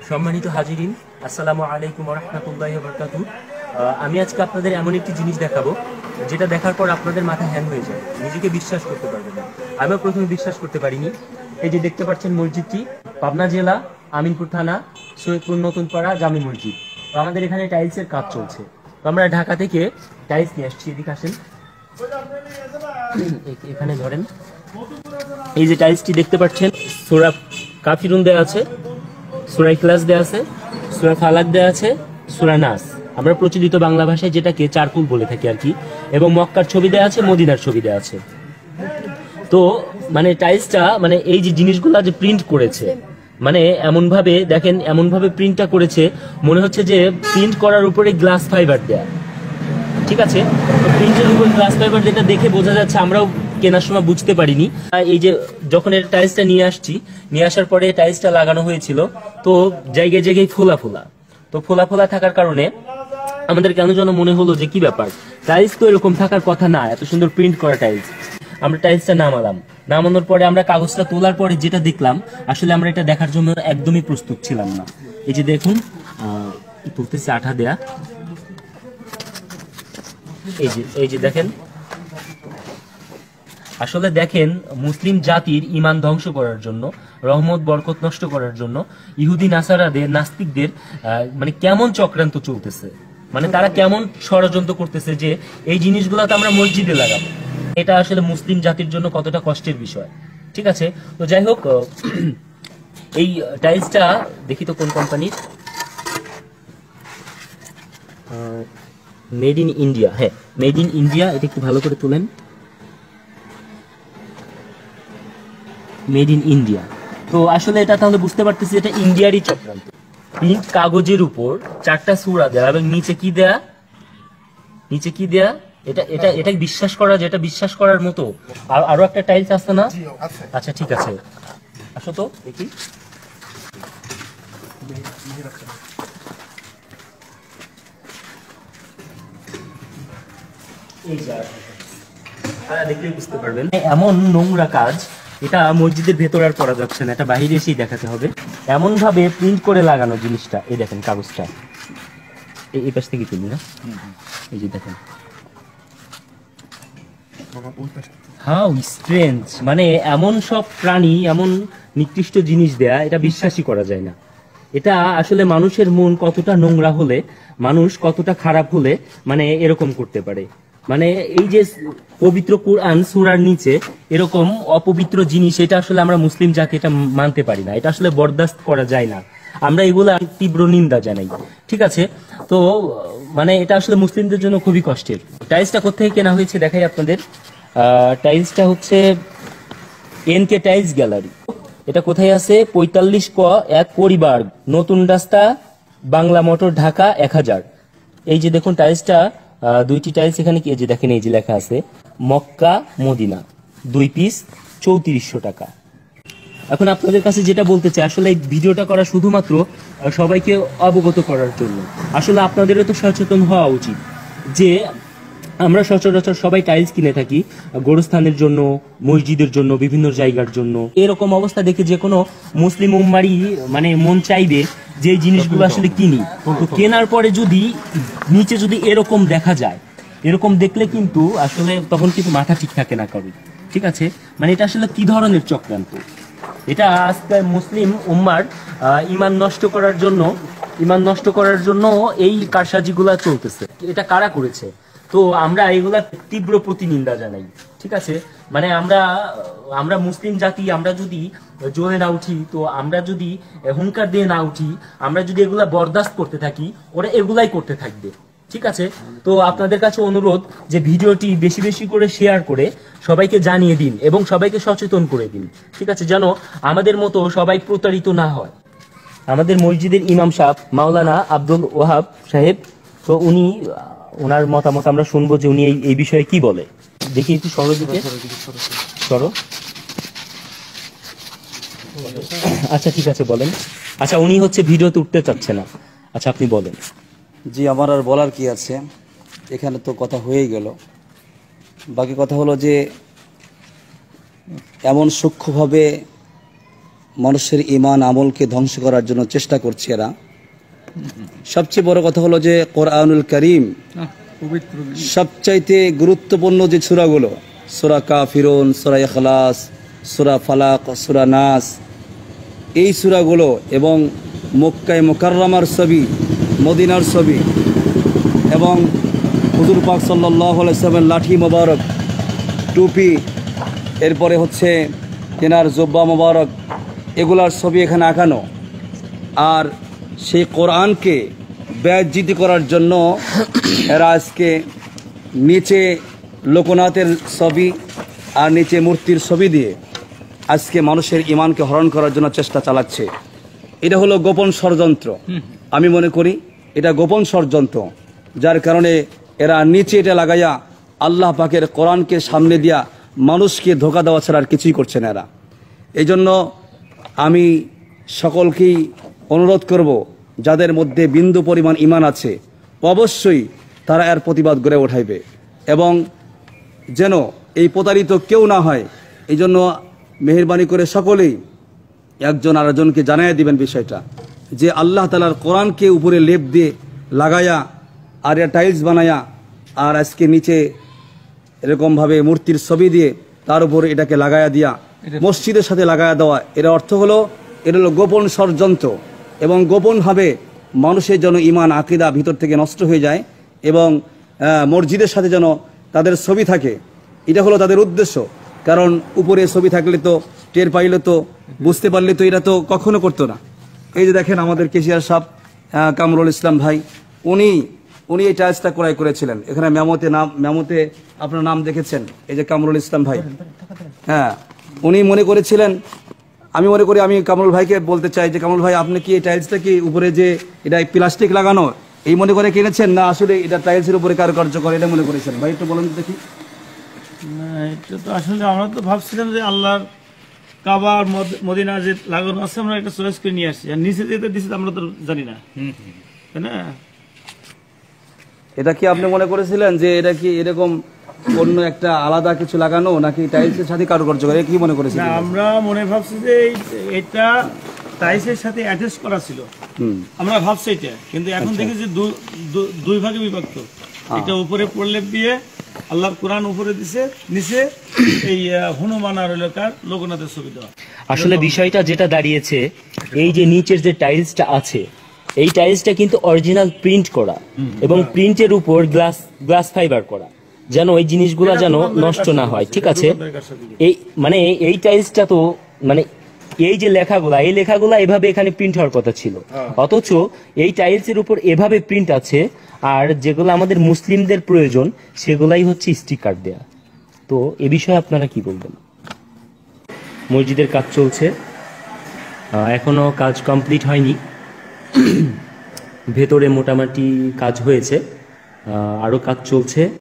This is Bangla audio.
সম্মানিত হাজিরিন, আসসালামু আলাইকুম ওয়া রাহমাতুল্লাহি ওয়া বারাকাতুহু। আমি আজকে আপনাদের এমন একটি জিনিস দেখাবো যেটা দেখার পর আপনাদের মাথা হ্যাং হয়ে যায়, নিজেকে বিশ্বাস করতে পারবেন না। আমিও প্রথমে বিশ্বাস করতে পারিনি। এই যে দেখতে পাচ্ছেন মসজিদটি পাবনা জেলা আমিনপুর থানা সৈয়দপুর নতুনপাড়া জামি মসজিদ। তো আমাদের এখানে টাইলসের কাজ চলছে। তো আমরা ঢাকা থেকে টাইলস নিয়ে আসছি। এদিকে আসেন, এখানে ধরেন। এই যে টাইলসটি দেখতে পাচ্ছেন, সূরা কাফিরুন দেওয়া আছে, সূরা ইখলাস দেওয়া আছে, সূরা ফালাক দেওয়া আছে, সূরা নাস, আমরা প্রচলিত বাংলা ভাষায় যেটাকে চারকুল বলে থাকি আর কি, এবং মক্কার ছবি দেওয়া আছে, মদিনার ছবি দেওয়া আছে। তো মানে টাইলসটা মানে এই যে জিনিসগুলা যে প্রিন্ট করেছে, মানে এমন ভাবে দেখেন, এমন ভাবে প্রিন্টটা করেছে মনে হচ্ছে যে প্রিন্ট করার উপরে গ্লাস ফাইবার দেয়া। ঠিক আছে, প্রিন্টের উপর গ্লাস ফাইবার যেটা দেখে বোঝা যাচ্ছে, আমরাও কেনার সময় বুঝতে পারিনি। এই যে যখন এর টাইলসটা নিয়ে আসছি, নিয়ে আসার পরে টাইলসটা লাগানো হয়েছিল, তো জায়গায় জায়গায় ফোলা ফোলা, তো ফোলা ফোলা থাকার কারণে আমাদের কেন যেন মনে হলো যে কি ব্যাপার, টাইলস তো এরকম থাকার কথা না, এত সুন্দর প্রিন্ট করা টাইলস। আমরা টাইলসটা নামালাম, নামানোর পরে আমরা কাগজটা তোলার পরে যেটা দেখলাম, আসলে আমরা এটা দেখার জন্য একদমই প্রস্তুত ছিলাম না। এই যে দেখুন, তুলতেছে আঠা দেয়া, এই যে দেখেন, আসলে দেখেন মুসলিম জাতির ঈমান ধ্বংস করার জন্য, রহমত বরকত নষ্ট করার জন্য ইহুদি নাসারাদের, নাস্তিকদের মানে কেমন চক্রান্ত চলতেছে, মানে তারা কেমন ষড়যন্ত্র করতেছে যে এই জিনিসগুলো তো আমরা মসজিদে লাগাবো। এটা আসলে মুসলিম জাতির জন্য কতটা কষ্টের বিষয়। ঠিক আছে, তো যাই হোক, এই টাইলসটা দেখি তো কোন কোম্পানির, মেড ইন ইন্ডিয়া। হ্যাঁ, মেড ইন ইন্ডিয়া। এটা একটু ভালো করে তুলেন, মেড ইন ইন্ডিয়া। তো আসলে এটা তাহলে বুঝতে পারতেছি এটা ইন্ডিয়ারই চক্রান্ত। প্রিন্ট কাগজের উপর 4টা সূরা দেয়া এবং নিচে কি দেয়া, নিচে কি দেয়া, এটা এটা এটা বিশ্বাস করা, যেটা বিশ্বাস করার মতো। আরো একটা টাইলস আছে না? আচ্ছা ঠিক আছে, আসো তো দেখি। এই যে দেখলেই বুঝতে পারবেন, এমন নোংরা কাজ এটা মসজিদের ভেতর আর করা যাচ্ছে না, এটা বাইরে এসেই দেখাতে হবে। এমন ভাবে প্রিন্ট করে লাগানো জিনিসটা, এই দেখেন কাগজটা, এই পাশ থেকে তুলি না, এই যে দেখেন, হাউ স্ট্রেঞ্জ, মানে এমন সব প্রাণী, এমন নিকৃষ্ট জিনিস দেয়া, এটা বিশ্বাসই করা যায় না। এটা আসলে মানুষের মন কতটা নোংরা হলে, মানুষ কতটা খারাপ হলে মানে এরকম করতে পারে। মানে এই যে পবিত্র কুরআন সূরার নিচে এরকম অপবিত্র জিনিস, এটা আসলে আমরা মুসলিম জাতি এটা মানতে পারি না, এটা আসলে বরদাস্ত করা যায় না, আমরা এগুলো তীব্র নিন্দা জানাই। ঠিক আছে, তো মানে এটা আসলে মুসলিমদের জন্য খুবই কষ্টের। টাইলসটা কোথেকে কেনা হয়েছে দেখাই আপনাদের। টাইলসটা হচ্ছে এনকে টাইলস গ্যালারি। এটা কোথায় আছে? 45 ক 1 পরিবার, নতুন রাস্তা, বাংলা মোটর, ঢাকা 1000। এই যে দেখুন টাইলসটা, 2টি টাইলস এখানে, এই যে দেখেন, এই যে লেখা আছে মক্কা মদিনা, 2 পিস 3400 টাকা। এখন আপনাদের কাছে যেটা বলতে চাই, আসলে এই ভিডিওটা করা শুধুমাত্র সবাইকে অবগত করার জন্য। আসলে আপনাদেরও তো সচেতন হওয়া উচিত যে আমরা সচরাচর সবাই টাইলস কিনে থাকি গোরস্থানের জন্য, মসজিদের জন্য, বিভিন্ন জায়গার জন্য। এরকম অবস্থা দেখে যে কোনো মুসলিম উম্মারই মানে মন চাইবে যে জিনিসগুলো আসলে কিনি। তো কেনার পরে যদি নিচে যদি এরকম দেখা যায়, এরকম দেখলে কিন্তু আসলে তখন কিন্তু মাথা ঠিক থাকে না কারো। ঠিক আছে, মানে এটা আসলে কি ধরনের চক্রান্ত? এটা আজকে মুসলিম উম্মার ঈমান নষ্ট করার জন্য, ঈমান নষ্ট করার জন্য এই কারসাজিগুলা চলতেছে। এটা কারা করেছে? তো আমরা এগুলা তীব্র প্রতিনিন্দা জানাই। ঠিক আছে, মানে আমরা মুসলিম জাতি, আমরা যদি জোরে না উঠি, তো আমরা যদি হুঙ্কার দিয়ে না উঠি, আমরা যদি এগুলা বরদাস্ত করতে থাকি, ওরা এগুলাই করতে থাকবে। ঠিক আছে, তো আপনাদের কাছে অনুরোধ যে ভিডিওটি বেশি বেশি করে শেয়ার করে সবাইকে জানিয়ে দিন এবং সবাইকে সচেতন করে দিন। ঠিক আছে, যেন আমাদের মতো সবাই প্রতারিত না হয়। আমাদের মসজিদের ইমাম সাহেব মাওলানা আব্দুল ওয়াহাব সাহেব, তো উনি, ওনার মতামত আমরা শুনবো যে উনি এই বিষয়ে কি বলে। দেখি একটু সরো দিকে, সরো। আচ্ছা ঠিক আছে, বলেন। আচ্ছা, উনি হচ্ছে ভিডিওতে উঠতে চাচ্ছে না। আচ্ছা আপনি বলেন। জি, আমার আর বলার কি আছে, এখানে তো কথা হয়েই গেল। বাকি কথা হলো যে এমন সূক্ষ্মভাবে মানুষের ঈমান আমলকে ধ্বংস করার জন্য চেষ্টা করছে এরা। সবচেয়ে বড় কথা হলো যে কোরআনুল কারীম সবচাইতে গুরুত্বপূর্ণ যে সূরাগুলো, সূরা কাফিরুন, সূরা ইখলাস, সূরা ফালাক, সূরা নাস, এই সূরাগুলো এবং মক্কায় মুকাররমার ছবি, মদিনার ছবি এবং হুজুর পাক সাল্লাল্লাহু আলাইহি ওয়াসাল্লামের লাঠি মোবারক, টুপি, এরপরে হচ্ছে তেনার জুব্বা মোবারক, এগুলার ছবি এখানে আঁকানো। আর সেই কোরআনকে বেইজ্জতি করার জন্য এরা আজকে নিচে লোকনাথের ছবি আর নিচে মূর্তির ছবি দিয়ে আজকে মানুষের ঈমানকে হরণ করার জন্য চেষ্টা চালাচ্ছে। এটা হলো গোপন ষড়যন্ত্র। আমি মনে করি এটা গোপন ষড়যন্ত্র, যার কারণে এরা নিচে এটা লাগাইয়া আল্লাহ পাকের কোরআনকে সামনে দিয়া মানুষকে ধোঁকা দেওয়া ছাড়া আর কিছুই করছে না এরা। এই জন্য আমি সকলকেই অনুরোধ করব, যাদের মধ্যে বিন্দু পরিমাণ ঈমান আছে অবশ্যই তারা এর প্রতিবাদ গড়ে উঠাইবে এবং যেন এই প্রতারিত কেউ না হয়। এই জন্য মেহেরবানি করে সকলেই একজন আরেকজনকে জানাইয়া দিবেন বিষয়টা, যে আল্লাহ তাআলার কোরআনকে উপরে লেপ দিয়ে লাগায়া আর টাইলস বানায়া আর আজকে নিচে এরকমভাবে মূর্তির ছবি দিয়ে তার উপরে এটাকে লাগায়া দিয়া মসজিদের সাথে লাগায়া দেওয়া, এর অর্থ হলো এটা হলো গোপন ষড়যন্ত্র এবং গোপনভাবে মানুষের যেন ঈমান আকীদা ভিতর থেকে নষ্ট হয়ে যায় এবং মসজিদের সাথে যেন তাদের ছবি থাকে, এটা হলো তাদের উদ্দেশ্য। কারণ উপরে ছবি থাকলে তো টের পাইলে তো বুঝতে পারলে তো এটা তো কখনো করতো না। এই যে দেখেন আমাদের কেশিয়ার সাহেব কামরুল ইসলাম ভাই, উনি এই টাইলসটা ক্রয় করেছিলেন। এখানে মেমোতে আপনার নাম দেখেছেন, এই যে কামরুল ইসলাম ভাই। হ্যাঁ, উনি মনে করেছিলেন, আমি মনে করি আমি কামরুল ভাইকে বলতে চাই যে কামরুল ভাই, আপনি কি এই টাইলসটা কি উপরে যে এটা প্লাস্টিক লাগানো এই মনে করে কিনেছেন, না আসলে এটা টাইলসের উপরে কারুকার্য করে এটা মনে করেছেন? ভাই একটু বলেন দেখি। না, এটা তো আসলে আমরা তো ভাবছিলাম যে আল্লাহর কাবা আর মদিনা যে লাগানো আছে আমরা একটা চয়েস করে নিয়ে আসছি, আর নিচে যেতে দিচ্ছি আমরা তো জানি না, তাই না? এটা কি আপনি মনে করেছিলেন যে এটা কি এরকম অন্য একটা আলাদা কিছু লাগানো নাকি টাইলসের সাথে কারুকার্য করে, কি মনে করেছিলেন? না, আমরা মনে ভাবছি যে এটা টাইলসের সাথে অ্যাটাচ করা ছিল, আমরা ভাবছি এটা, কিন্তু এখন দেখি যে দুই ভাগে বিভক্ত। এটা উপরে প্রলেপ দিয়ে আল্লাহর কোরআন উপরে দিছে, নিচে এই হনুমান আর লোকনাথের ছবি দেওয়া। আসলে বিষয়টা যেটা দাঁড়িয়েছে, এই যে নিচের যে টাইলসটা আছে, এই টাইলসটা কিন্তু অরিজিনাল প্রিন্ট করা এবং প্রিন্টের উপর গ্লাস ফাইবার করা, যেন ওই জিনিসগুলো যেন নষ্ট না হয়। ঠিক আছে, এই মানে এই টাইলসটা তো মানে এই যে লেখাগুলা, এই লেখাগুলা এভাবে এখানে প্রিন্ট হওয়ার কথা ছিল, অথচ এই টাইলসের উপর এভাবে প্রিন্ট আছে। আর যেগুলো আমাদের মুসলিমদের প্রয়োজন সেগুলাই হচ্ছে স্টিকার দেয়া। তো এ বিষয়ে আপনারা কি বলবেন? মসজিদের কাজ চলছে, এখনো কাজ কমপ্লিট হয়নি, ভেতরে মোটামুটি কাজ হয়েছে, আরো কাজ চলছে।